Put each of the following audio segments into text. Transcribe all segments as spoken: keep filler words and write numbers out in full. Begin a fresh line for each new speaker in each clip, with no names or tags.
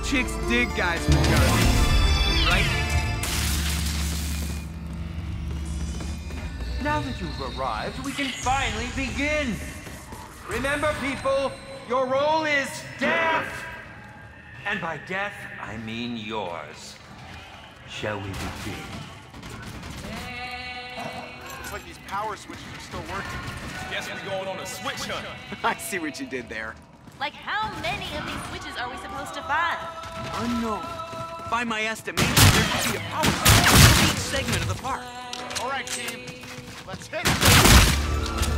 chicks dig guys with guns, right?
Now that you've arrived, we can finally begin. Remember, people, your role is death. And by death, I mean yours. Shall we begin?
Looks like these power switches are still working.
Guess we're going on a switch hunt.
I see what you did there.
Like, how many of these switches are we supposed to find?
Unknown. By my estimation, there could be a power switch for each segment of the park.
All right, team. Let's hit it.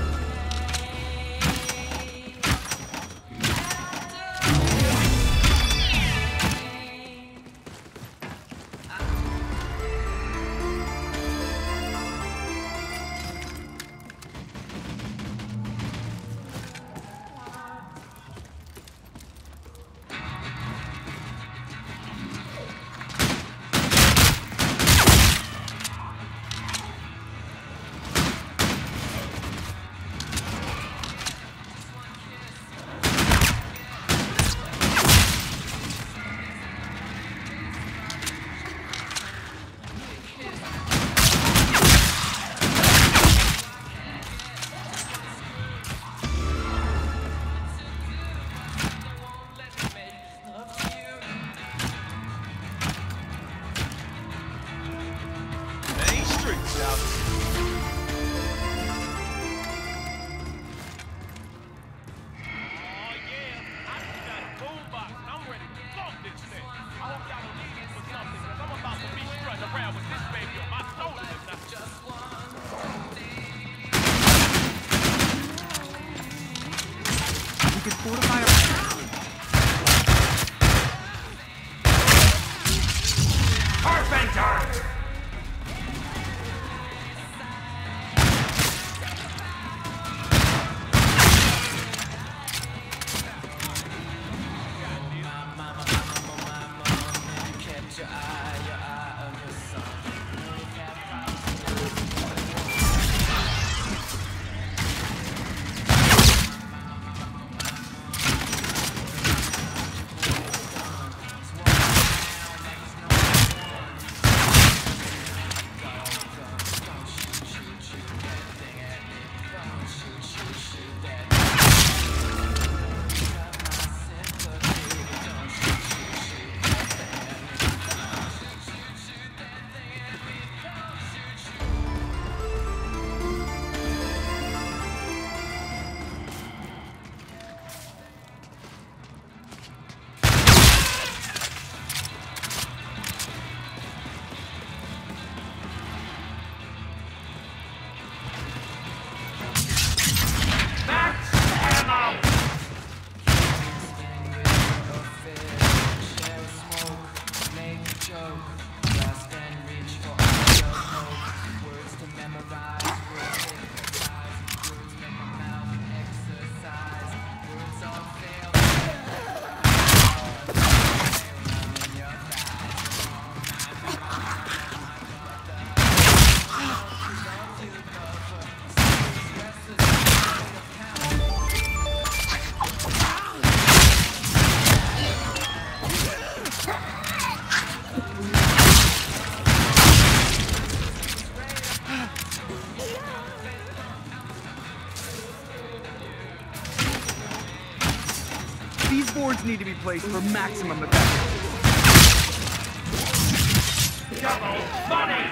These boards need to be placed for maximum effect.
Double money!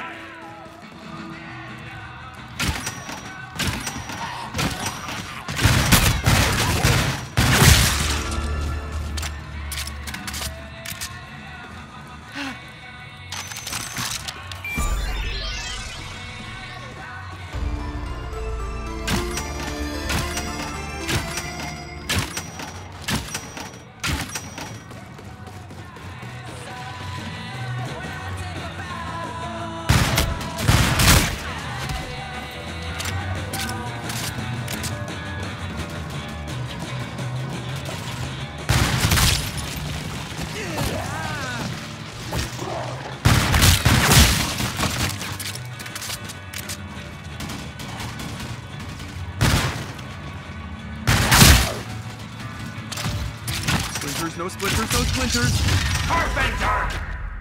No splinters, no splinters.
Carpenter!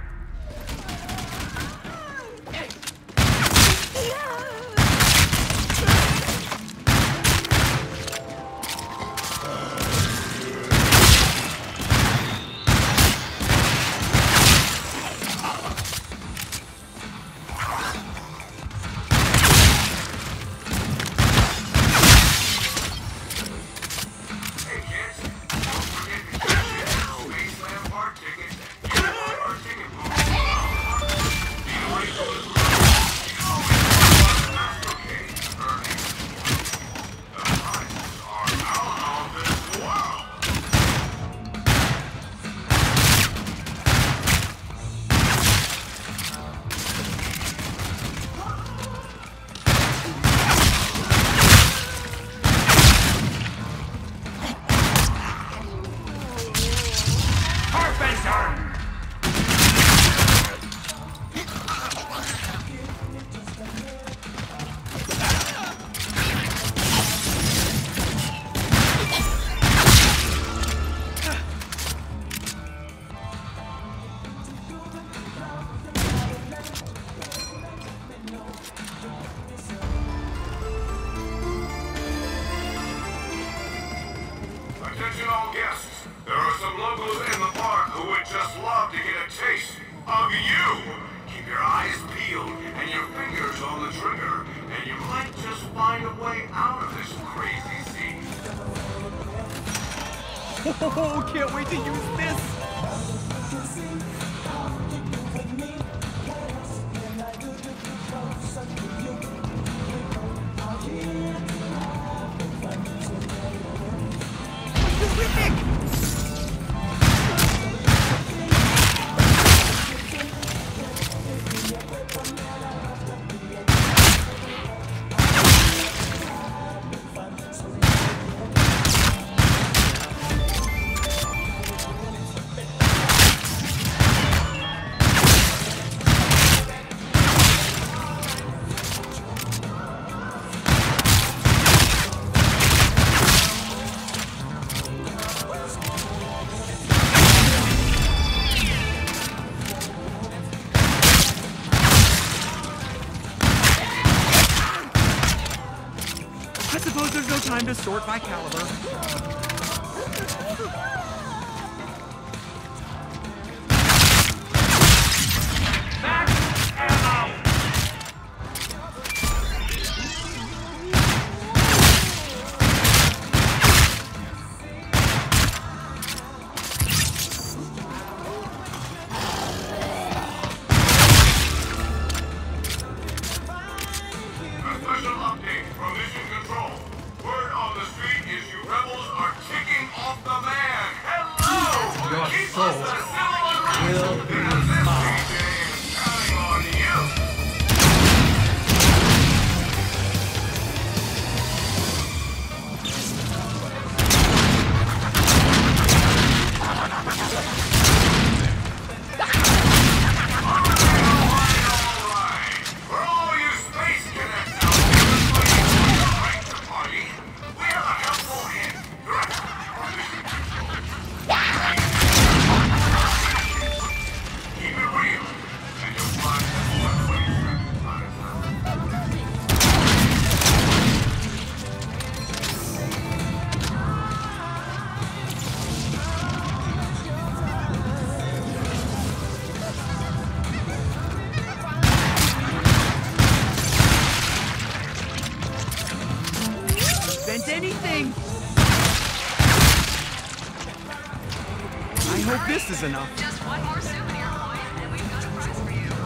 Attention all guests. There are some locals in the park who would just love to get a taste of you. Keep your eyes peeled and your fingers on the trigger, and you might just find a way out of this crazy scene.
Oh, can't wait to use this! I suppose there's no time to sort by caliber. Anything. I hope this is enough.
Just one more souvenir point, and we've got a prize for you.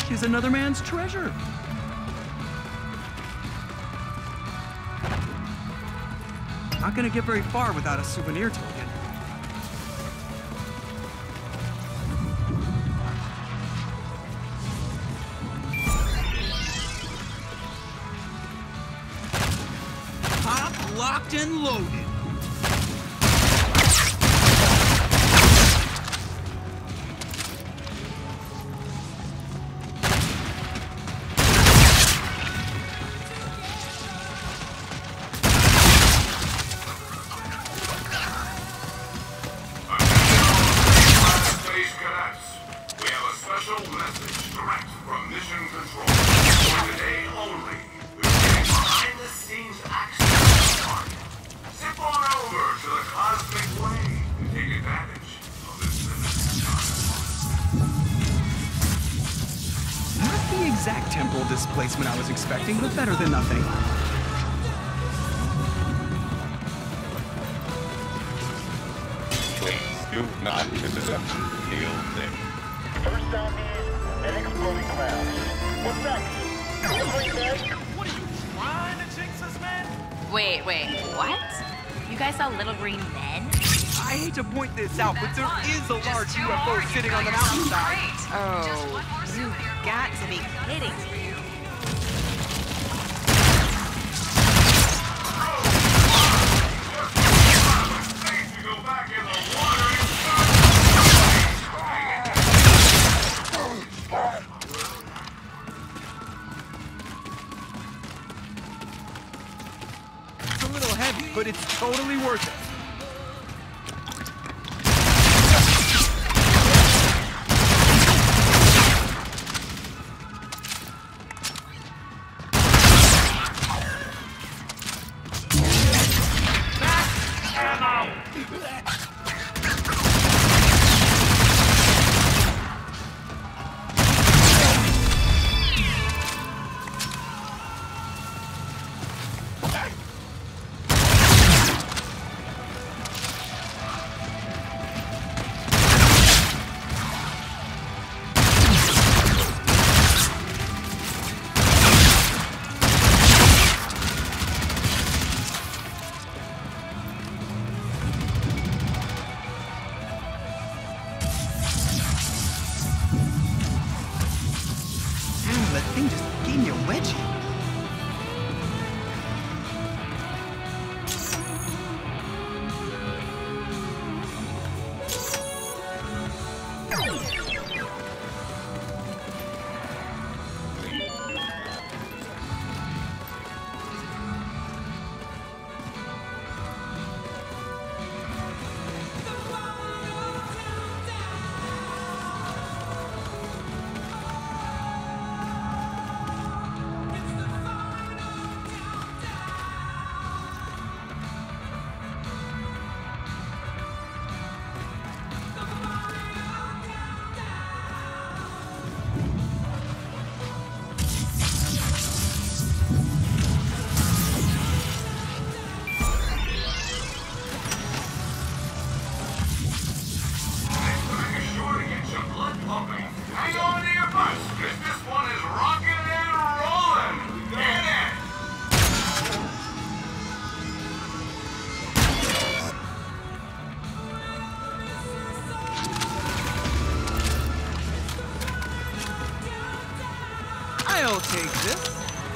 is another man's treasure. Not gonna get very far without a souvenir token. Pop, locked, and loaded. Exact temporal displacement I was expecting, but better than nothing.
Please do not intercept Neil thing.
First zombies, then exploding clouds. What's next?
What are you trying to jinx us, man?
Wait, wait, what? You guys saw Little Green Men?
I hate to point this out, but there is a large U F O sitting on the mountainside.
Oh, you've got to be kidding me.
It's a little heavy, but it's totally worth it. That thing just gave me a wedgie. I'll take this.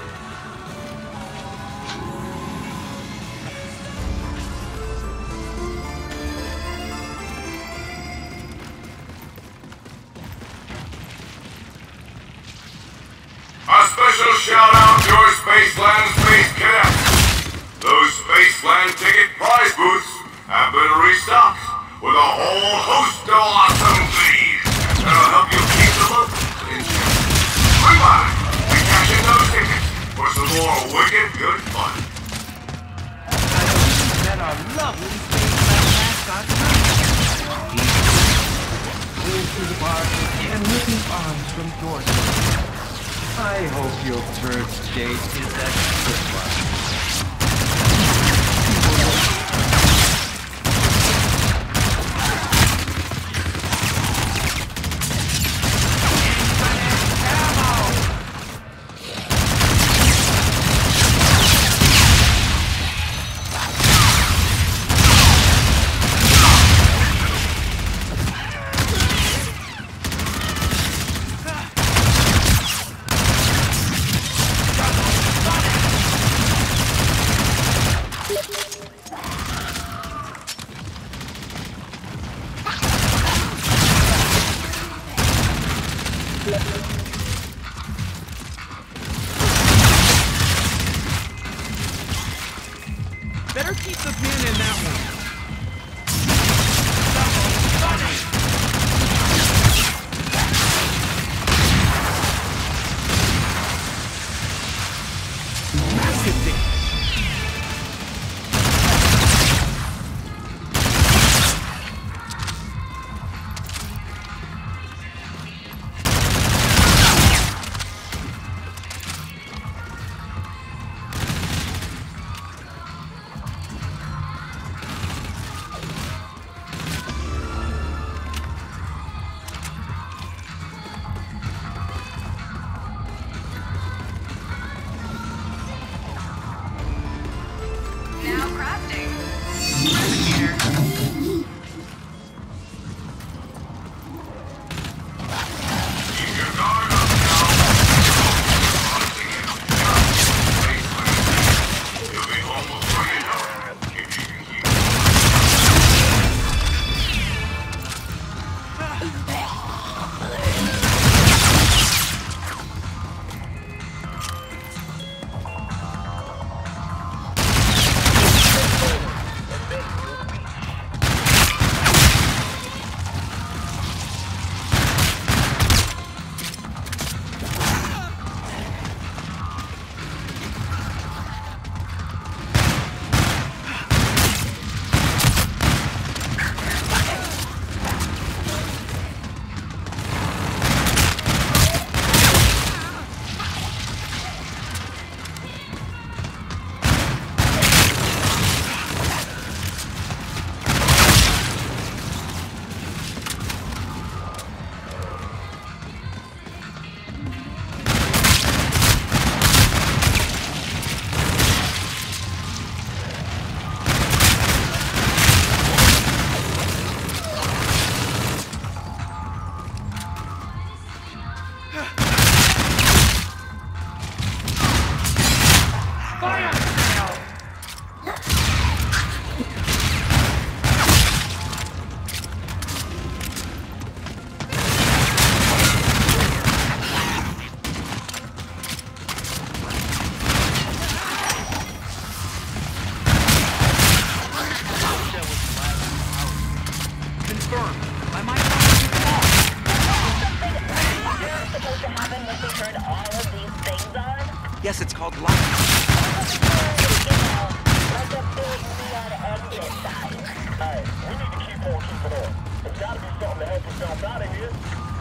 A special shout out to our Spaceland Space Cadets. Those Spaceland ticket prize booths have been restocked with a whole host of awesome goodies that'll help you keep the locals in check. Swing by and cash in those tickets for some more wicked good fun.
That our lovely Spaceland mascot going through the bar and looking arms from door to door. I hope your bird's date is that good one. Come
Yes, it's called life.
Hey, we need to keep on keeping on. There's gotta be something to help yourself out of here.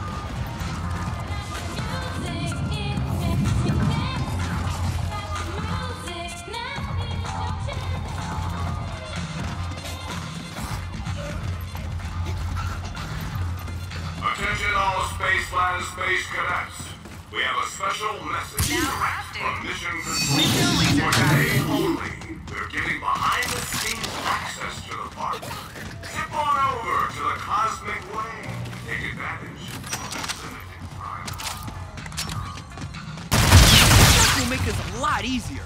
Attention all Spaceland Space Cadets. We have a special message direct from Mission Control. For today only, we're giving behind-the-scenes access to the park. Zip on over to the Cosmic Way. Take advantage of this limited time.
This will make this a lot easier.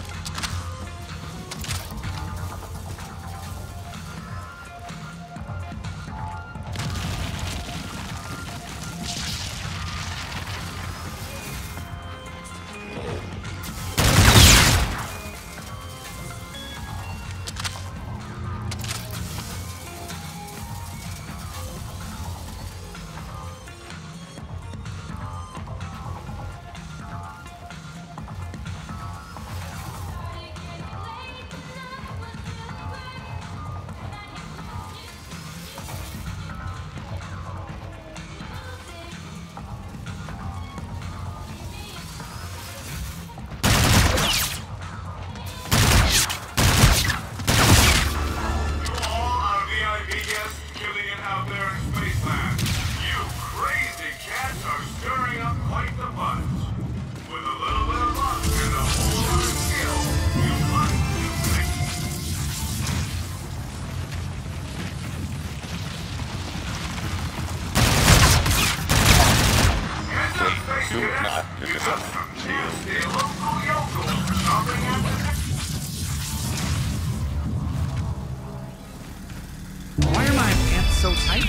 Why are my pants so tight?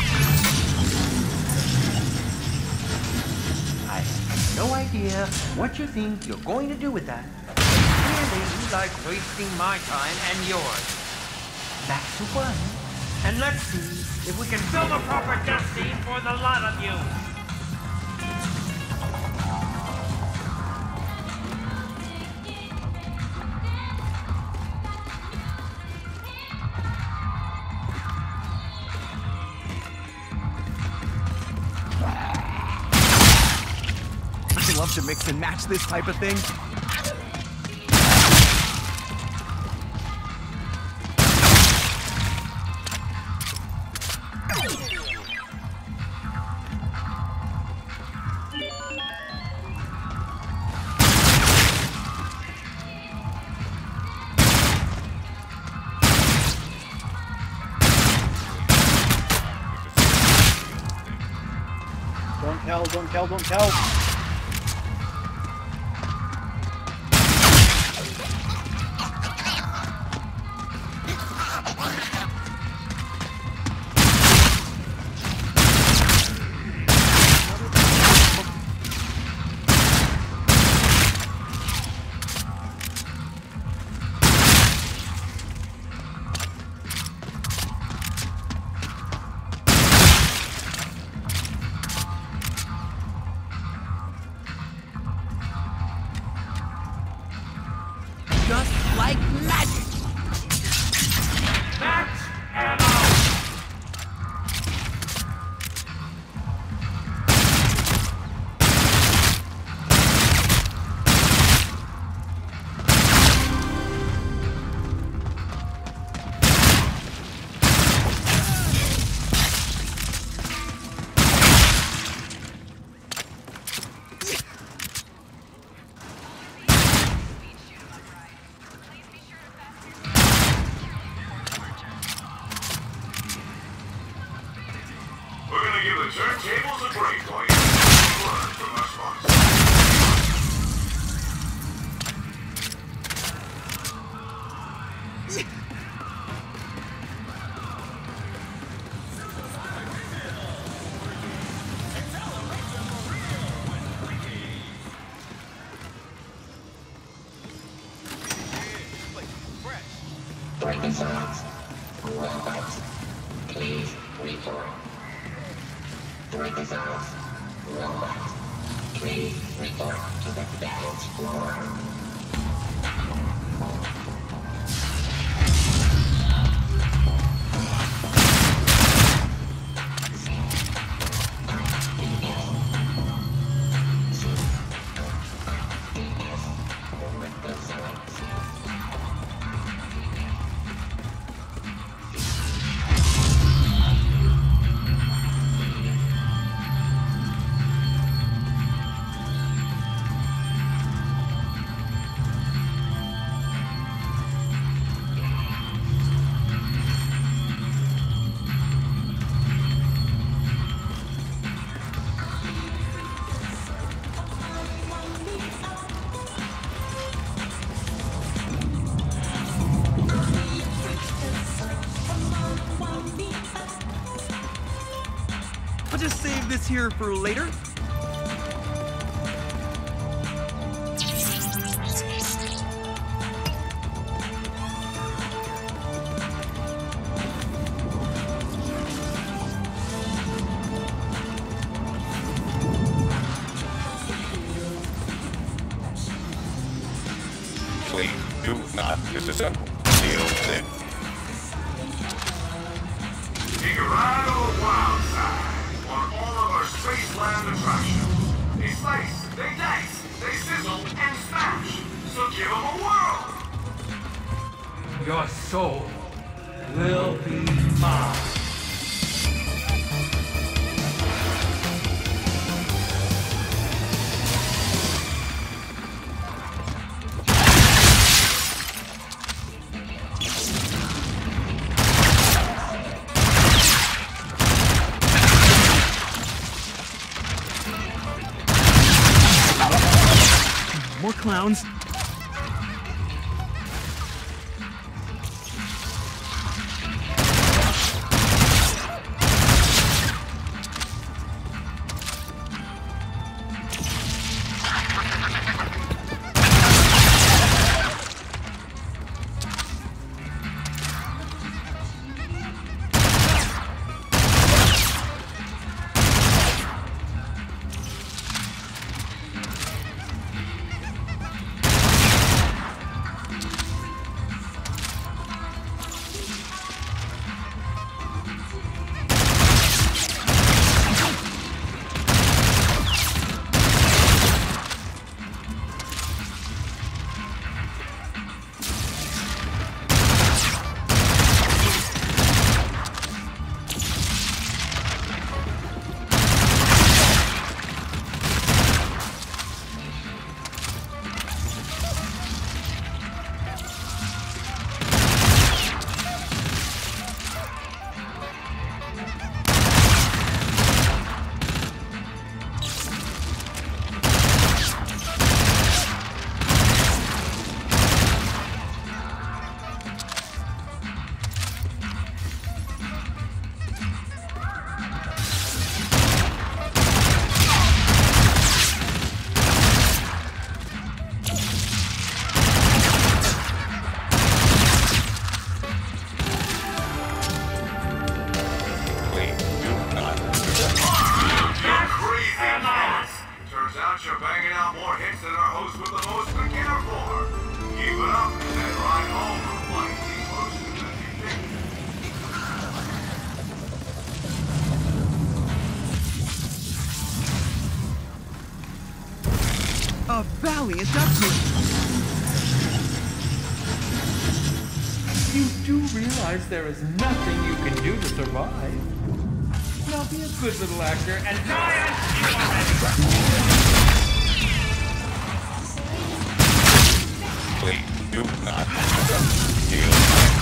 I have no idea what you think you're going to do with that. Clearly, you like wasting my time and yours. Back to one. And let's see if we can film a proper death scene for the lot of you.
I love to mix and match this type of thing.
Don't tell, don't tell, don't tell.
Just like magic.
Max ammo!
We're gonna give the turntables a break while you learn from our sponsors.
Breaking silence. Robots. Please report. Breaking silence. Robots. Please report to the damage floor.
I'll just save this here for later.
Please do not disassemble. Steel thing.
Take a ride on the wild side on all of our Spaceland attractions. They slice, they dice, they sizzle, and smash. So give them a whirl.
Your soul will be mine.
More clowns.
You're banging out more hits than our host with the most can care for. Keep it up and ride home like the most that you think.
A valiant effort.
You do realize there is nothing you can do to survive. Now be a good little actor and die on
Please do not disassemble.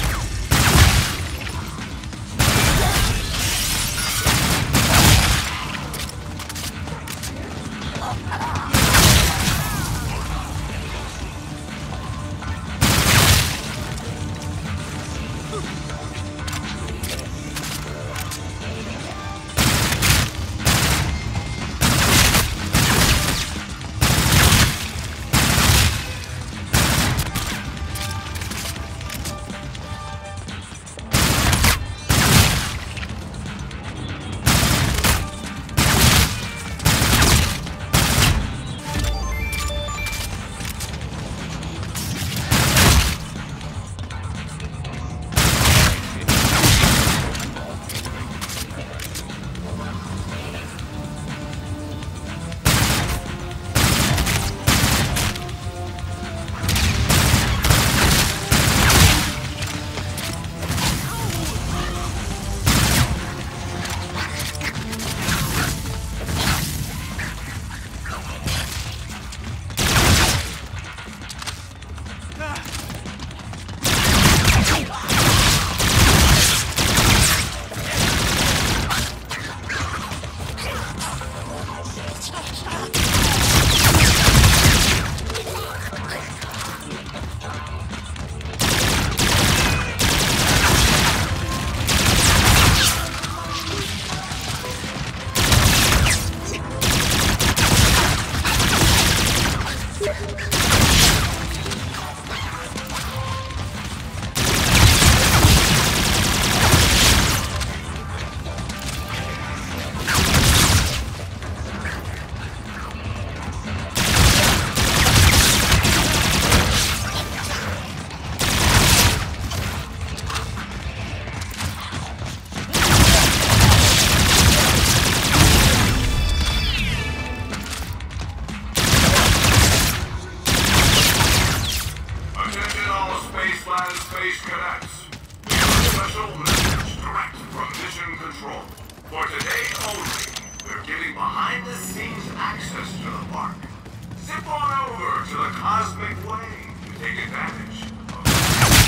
Space Cadets. We have a special message direct from Mission Control. For today only, we're giving behind-the-scenes access to the park. Zip on over to the Cosmic Way to take advantage of the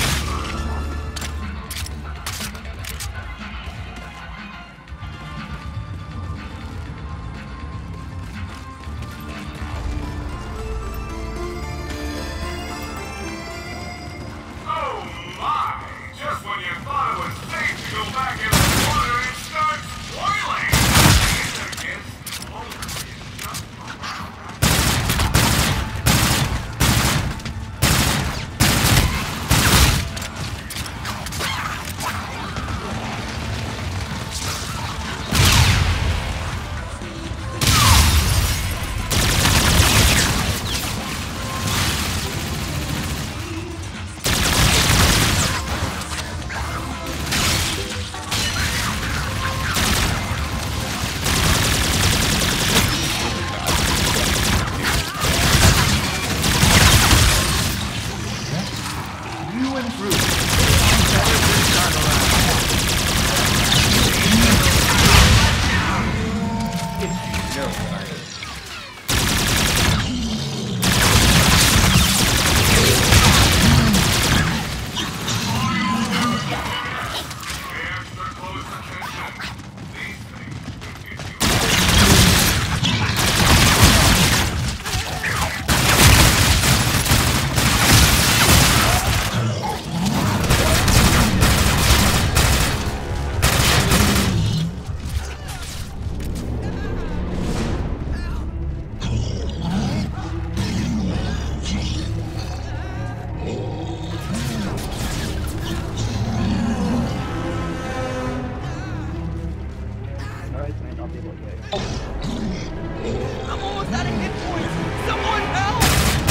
I'm almost out of hit points! Someone help!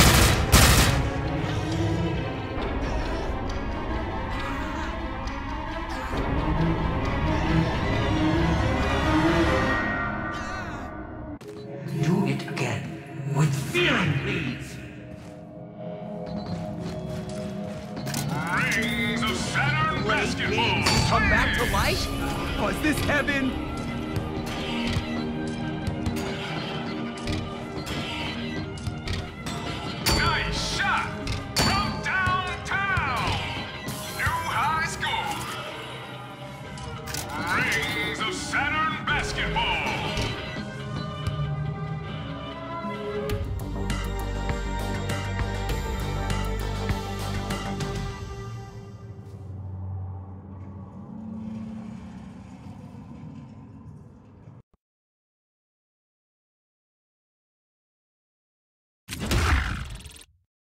Do it again. With feeling, please.
Rings of Saturn basketball.
Come back to life? Was this heaven?